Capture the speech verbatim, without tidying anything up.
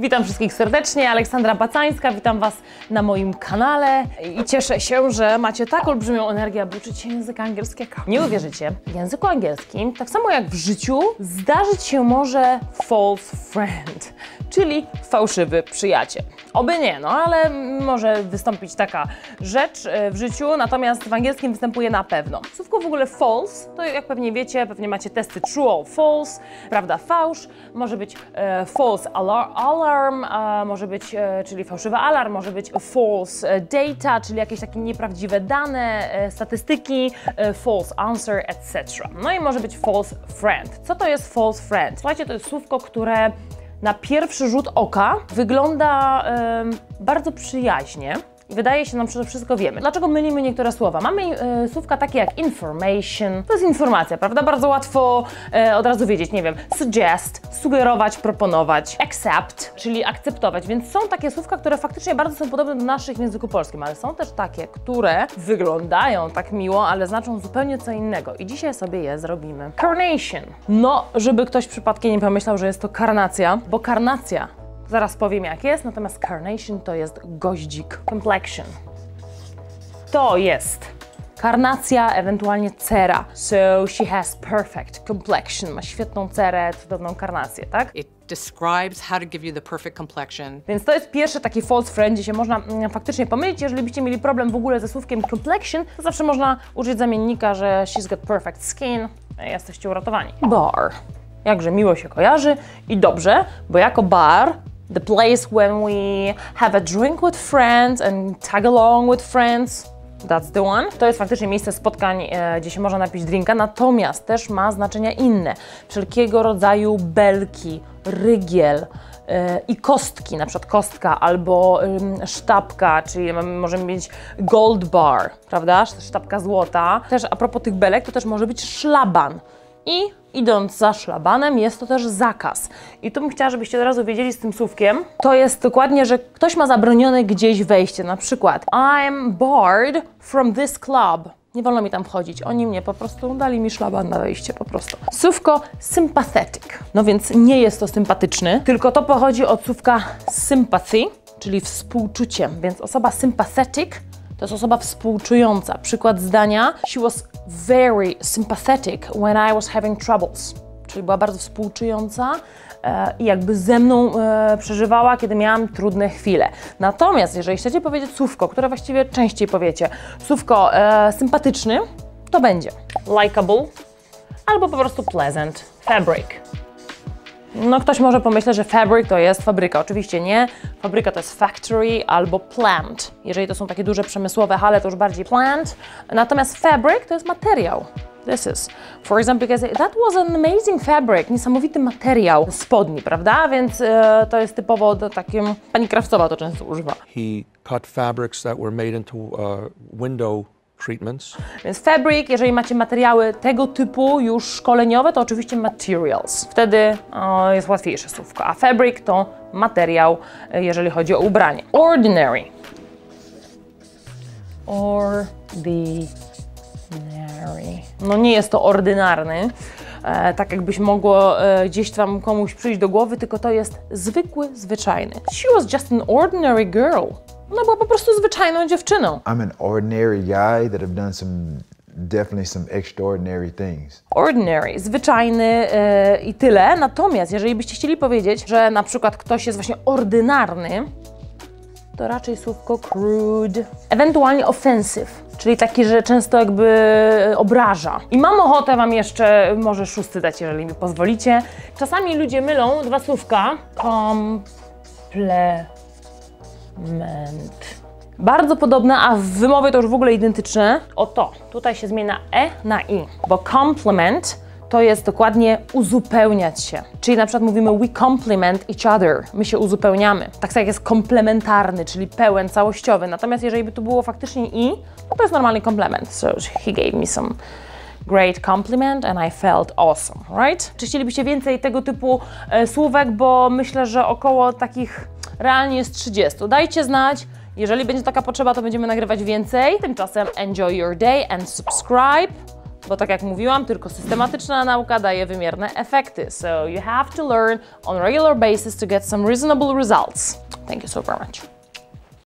Witam wszystkich serdecznie, Aleksandra Bacańska, witam Was na moim kanale i cieszę się, że macie tak olbrzymią energię, aby uczyć się języka angielskiego. Nie uwierzycie, w języku angielskim, tak samo jak w życiu, zdarzyć się może false friend, czyli fałszywy przyjaciel. Oby nie, no ale może wystąpić taka rzecz w życiu, natomiast w angielskim występuje na pewno. Słówko w ogóle false, to jak pewnie wiecie, pewnie macie testy true or false, prawda, fałsz, może być e, false alarm, alarm a może być, e, czyli fałszywy alarm, może być false data, czyli jakieś takie nieprawdziwe dane, e, statystyki, e, false answer, et cetera. No i może być false friend. Co to jest false friend? Słuchajcie, to jest słówko, które na pierwszy rzut oka wygląda y, bardzo przyjaźnie i wydaje się nam, że wszystko wiemy. Dlaczego mylimy niektóre słowa? Mamy y, słówka takie jak information, to jest informacja, prawda? Bardzo łatwo y, od razu wiedzieć, nie wiem, suggest, sugerować, proponować, accept, czyli akceptować, więc są takie słówka, które faktycznie bardzo są podobne do naszych w języku polskim, ale są też takie, które wyglądają tak miło, ale znaczą zupełnie co innego i dzisiaj sobie je zrobimy. Carnation. No, żeby ktoś przypadkiem nie pomyślał, że jest to karnacja, bo karnacja, zaraz powiem jak jest, natomiast carnation to jest goździk. Complexion. To jest karnacja, ewentualnie cera. So she has perfect complexion. Ma świetną cerę, cudowną karnację, tak? It describes how to give you the perfect complexion. Więc to jest pierwszy taki false friend, gdzie się można mm, faktycznie pomylić. Jeżeli byście mieli problem w ogóle ze słówkiem complexion, to zawsze można użyć zamiennika, że she's got perfect skin. Jesteście uratowani. Bar. Jakże miło się kojarzy i dobrze, bo jako bar the place when we have a drink with friends and tag along with friends. That's the one. To jest faktycznie miejsce spotkań, e, gdzie się można napić drinka, natomiast też ma znaczenia inne. Wszelkiego rodzaju belki, rygiel e, i kostki, na przykład kostka albo e, sztabka, czyli mamy, możemy mieć gold bar, prawda? Sztabka złota. Też a propos tych belek, to też może być szlaban. I idąc za szlabanem jest to też zakaz. I tu bym chciała, żebyście od razu wiedzieli z tym słówkiem. To jest dokładnie, że ktoś ma zabronione gdzieś wejście. Na przykład I'm barred from this club. Nie wolno mi tam wchodzić. Oni mnie po prostu dali mi szlaban na wejście po prostu. Słówko sympathetic. No więc nie jest to sympatyczny, tylko to pochodzi od słówka sympathy, czyli współczucie. Więc osoba sympathetic to jest osoba współczująca. Przykład zdania: she was very sympathetic when I was having troubles. Czyli była bardzo współczująca e, i jakby ze mną e, przeżywała, kiedy miałam trudne chwile. Natomiast jeżeli chcecie powiedzieć słówko, które właściwie częściej powiecie, słówko e, sympatyczny, to będzie likable albo po prostu pleasant. Fabric. No ktoś może pomyśleć, że fabric to jest fabryka. Oczywiście nie. Fabryka to jest factory albo plant. Jeżeli to są takie duże przemysłowe hale, to już bardziej plant. Natomiast fabric to jest materiał. This is, for example, because that was an amazing fabric, niesamowity materiał spodni, prawda? Więc e, to jest typowo do takim, pani Krawcowa to często używa. He cut fabrics that were made into uh, window treatments. Więc fabric, jeżeli macie materiały tego typu już szkoleniowe, to oczywiście materials. Wtedy o, jest łatwiejsze słówko, a fabric to materiał, jeżeli chodzi o ubranie. Ordinary. Ordinary. No nie jest to ordynarny, e, tak jakbyś mogło e, gdzieś tam komuś przyjść do głowy, tylko to jest zwykły, zwyczajny. She was just an ordinary girl. Ona była po prostu zwyczajną dziewczyną. I'm an ordinary guy that have done some, definitely some extraordinary things. Ordinary, zwyczajny yy, i tyle. Natomiast jeżeli byście chcieli powiedzieć, że na przykład ktoś jest właśnie ordynarny, to raczej słówko crude. Ewentualnie offensive, czyli taki, że często jakby obraża. I mam ochotę Wam jeszcze może szósty dać, jeżeli mi pozwolicie. Czasami ludzie mylą dwa słówka. Komple... Bardzo podobne, a w wymowie to już w ogóle identyczne. Oto, tutaj się zmienia e na i, bo complement to jest dokładnie uzupełniać się. Czyli na przykład mówimy we complement each other, my się uzupełniamy. Tak samo jak jest komplementarny, czyli pełen, całościowy. Natomiast jeżeli by tu było faktycznie i, no to jest normalny komplement. So he gave me some great compliment and I felt awesome, right? Czy chcielibyście więcej tego typu e, słówek, bo myślę, że około takich realnie jest trzydzieści. Dajcie znać, jeżeli będzie taka potrzeba, to będziemy nagrywać więcej. Tymczasem enjoy your day and subscribe, bo tak jak mówiłam, tylko systematyczna nauka daje wymierne efekty. So you have to learn on a regular basis to get some reasonable results. Thank you so very much.